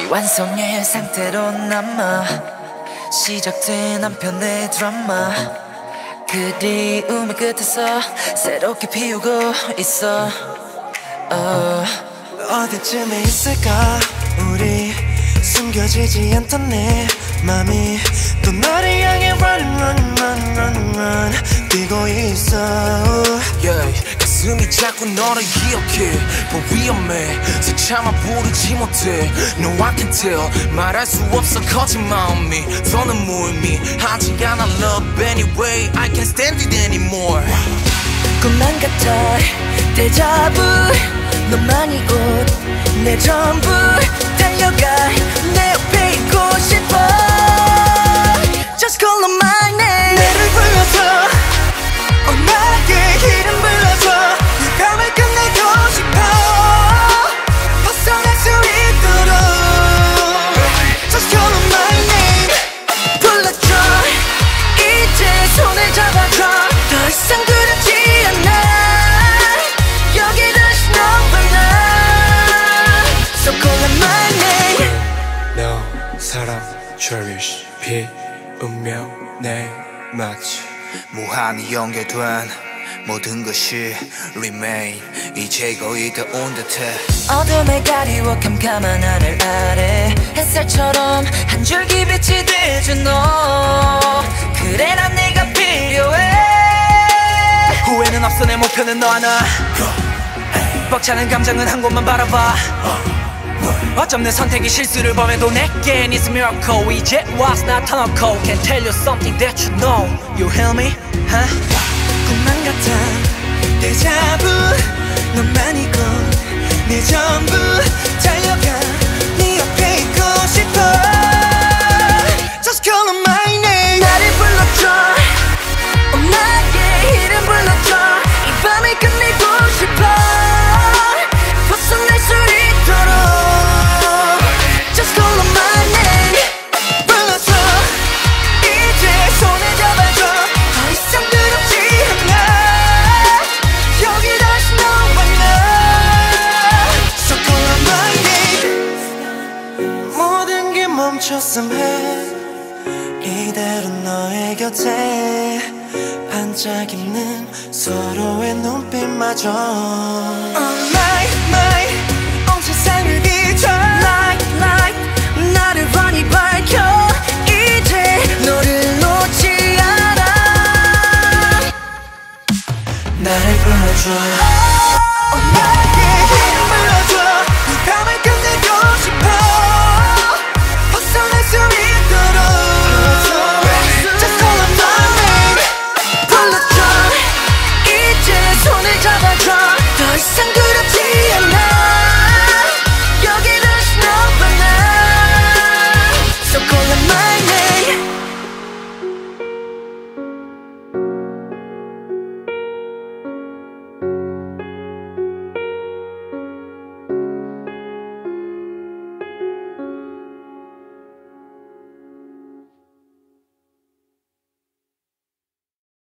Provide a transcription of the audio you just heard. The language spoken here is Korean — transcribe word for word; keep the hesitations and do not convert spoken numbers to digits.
완성의 상태로 남아 시작된 한편의 드라마 그리움의 끝에서 새롭게 피우고 있어. oh. 어디쯤에 있을까 우리 숨겨지지 않던 내 맘이 또 너를 향해 run run run run run 뛰고 있어. yeah. 가슴이 자꾸 너를 기억해 but 위험해 새참아 부르지 못해 No I can tell 말할 수 없어 커진 마음이 더는 무의미하지 않아 love anyway I can't stand it anymore. 꿈만 같아 데자부 너만이 곧 내 전부 달려가 내 옆에 있고 싶어. Just call on my name 나를 불러줘 oh, 나의 이름 불러줘 이 밤을 끝내고 싶어 벗어날 수 있도록 Just call on my name 불러줘 이제 손을 잡아줘 더 이상 두렵지 않아 여기 다시 너와 나 So call on my name 너 사랑 cherish 비 운명 내 마치 무한히 연결된 모든 것이 remain 이제 거의 다 온 듯해. 어둠을 가리워 캄캄한 하늘 아래 햇살처럼 한 줄기 빛이 되준 너 그래 난 네가 필요해. 후회는 없어 내 목표는 너 하나 벅차는 감정은 한 곳만 바라봐. 어쩜 내 선택이 실수를 범해도 내겐 is a miracle 이제 와서 나타놓고 Can tell you something that you know You hear me? Huh? 꿈만 같아 데자부 너만이 곧 내 전부 달려가 네 옆에 있고 싶어 Just call on my name 나를 불러줘 oh, 나의 이름 불러줘 이 밤을 끝내고 싶어 벗어날 수 있도록 Just call on my name 불러줘 이제 손을 잡아줘 더 이상 두렵지 않아 여기 다시 너와 나 So call on my name 모든 게 멈췄음 해 이대로 너의 곁에 반짝이는 서로의 눈빛마저 Oh my, my